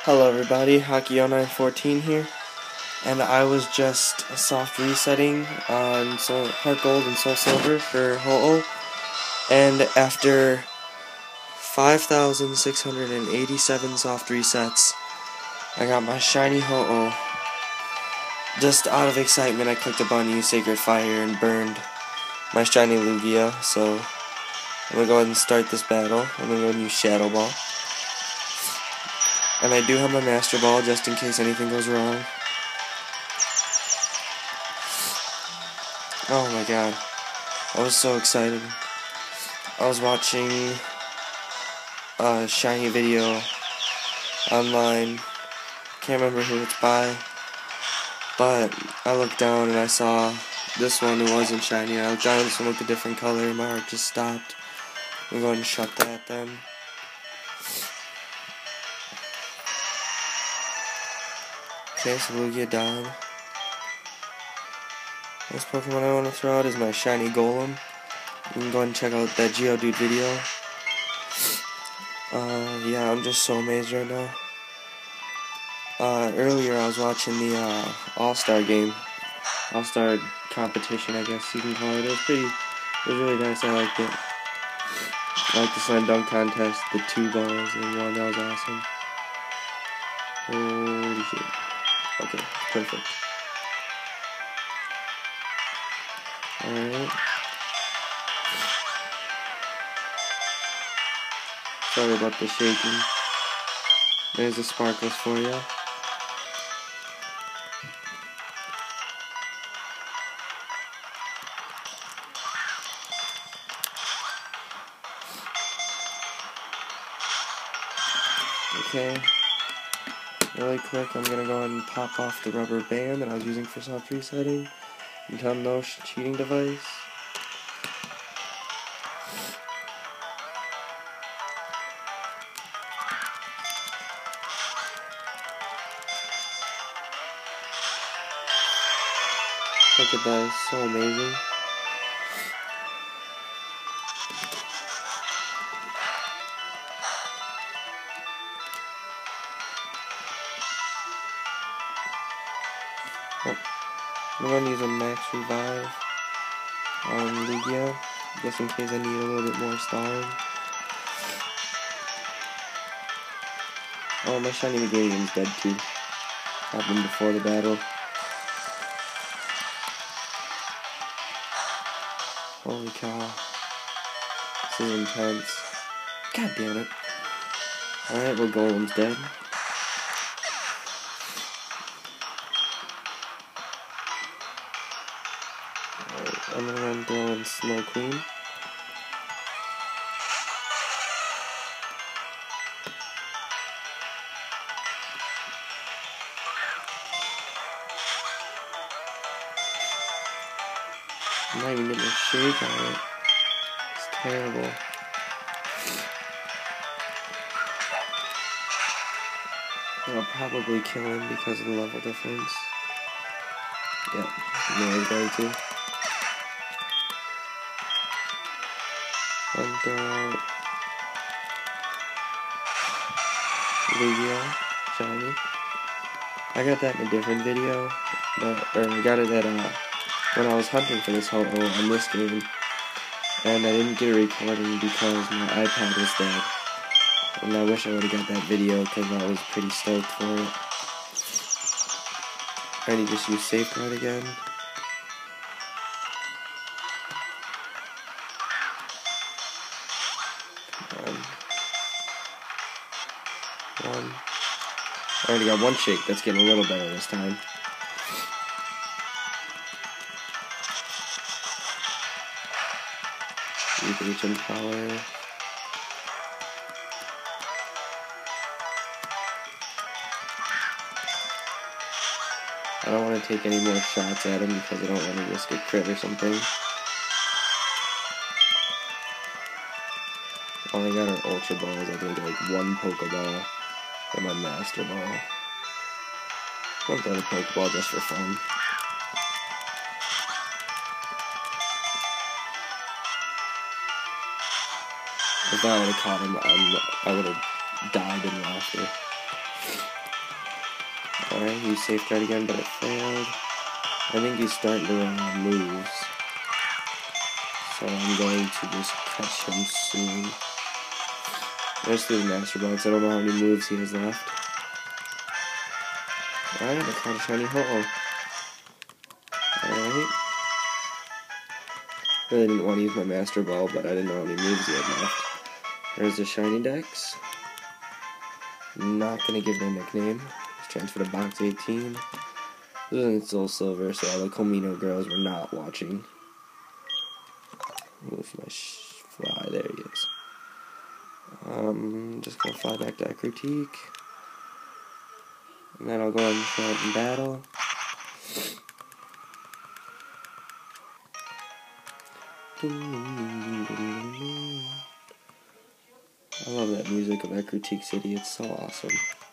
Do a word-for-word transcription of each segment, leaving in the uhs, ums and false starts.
Hello everybody, Hockey oh nine fourteen here, and I was just soft resetting on Soul, Heart Gold and Soulsilver for Ho-Oh, and after five thousand six hundred eighty-seven soft resets, I got my shiny Ho-Oh. Just out of excitement, I clicked a button, used Sacred Fire, and burned my shiny Lugia, so I'm going to go ahead and start this battle. I'm going to go and use Shadow Ball. And I do have my Master Ball just in case anything goes wrong. Oh my god. I was so excited. I was watching a shiny video online. Can't remember who it's by. But I looked down and I saw this one. It wasn't shiny. I looked down and this one looked a different color. My heart just stopped. I'm going to shut that then. Okay, so Lugia died. This Pokemon I want to throw out is my shiny Golem. You can go ahead and check out that Geodude video. Uh, yeah, I'm just so amazed right now. Uh, earlier I was watching the uh, All-Star game. All-Star competition, I guess you can call it. It was pretty, it was really nice. I liked it. I liked the slam dunk contest, the two balls in one. That was awesome. Holy shit. Okay, perfect. Alright. Sorry about the shaking. There's the sparkles for you. Okay. Really quick, I'm gonna go ahead and pop off the rubber band that I was using for soft resetting. And tell them no cheating device. Look at that, it's so amazing. Oh, I'm going to use a max revive on Lugia, just in case I need a little bit more stalling. Oh, my shiny Megarium's dead too. Happened before the battle. Holy cow. This is intense. God damn it. Alright, well, Golem's dead. Alright, I'm gonna run throw in Snow Queen. I'm not even getting a shake on it. It's terrible. I'll probably kill him because of the level difference. Yep, yeah, he's going to. And throw out Lugia, shiny. I got that in a different video, but, or I got it at, uh, when I was hunting for this Ho-Oh on this game, and I didn't get a recording because my iPad was dead. And I wish I would have got that video because I was pretty stoked for it. I need to just use Safeguard again. Come on. One. I already got one shake. That's getting a little better this time. Use H M power. I don't want to take any more shots at him because I don't want to risk a crit or something. All I got are Ultra Balls. I think like one Pokeball and my Master Ball. I'll throw the Pokeball just for fun. If I would have caught him, I'm, I would have died in laughter. Alright, he safeguard again, but it failed. I think he's starting to run out of moves. So I'm going to just catch him soon. I just do the Master Ball because I don't know how many moves he has left. Alright, I caught a shiny Ho-Oh. Alright. Really didn't want to use my Master Ball, but I didn't know how many moves he had left. There's the shiny Dex. Not gonna give it a nickname. Let's transfer to box eighteen. This isn't Soulsilver, so all the Comino girls were not watching. Move my sh fly. There he is. Um, just gonna fly back to that critique. And then I'll go ahead and show it in battle. I love that music of that critique city, it's so awesome.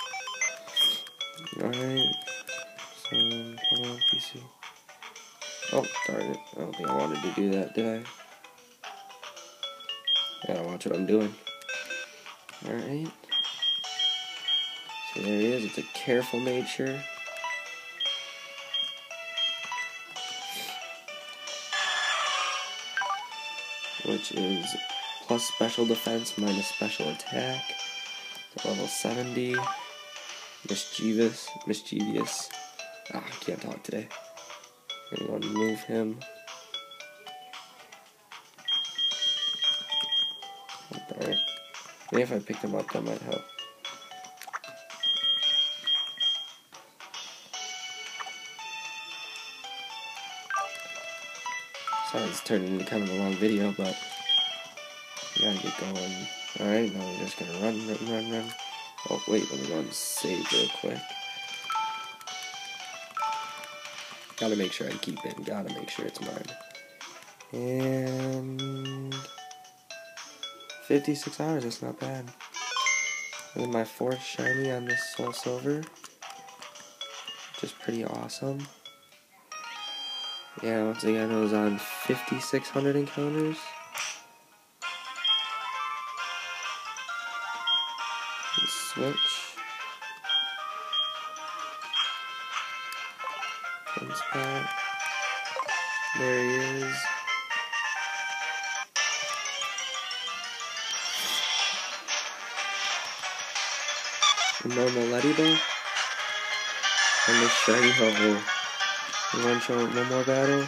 Alright. So, come on, P C. Oh, darn it. I don't think I wanted to do that, did I? I gotta watch what I'm doing. Alright. So there he is. It's a careful nature. Which is plus special defense minus special attack. To level seventy. Mischievous. Mischievous. Ah, I can't talk today. I'm going to move him. Alright. Maybe if I picked him up, that might help. Sorry, it's turned into kind of a long video, but we gotta get going. Alright, now we're just gonna run, run, run, run. Oh, wait, let me go and save real quick. Gotta make sure I keep it. Gotta make sure it's mine. And fifty-six hours, that's not bad. This is my fourth shiny on this Soulsilver, which is pretty awesome. Yeah, once again, it was on fifty-six hundred encounters. Let's switch. One spot. There he is. A normal Letty and the shiny Ho-Oh. You want to show one more battle?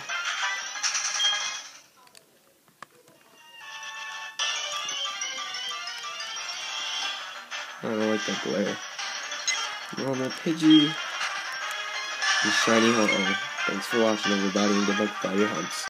I don't like that glare. Normal Pidgey. And shiny Ho-Oh. Thanks for watching, everybody, and good luck with all your hunts.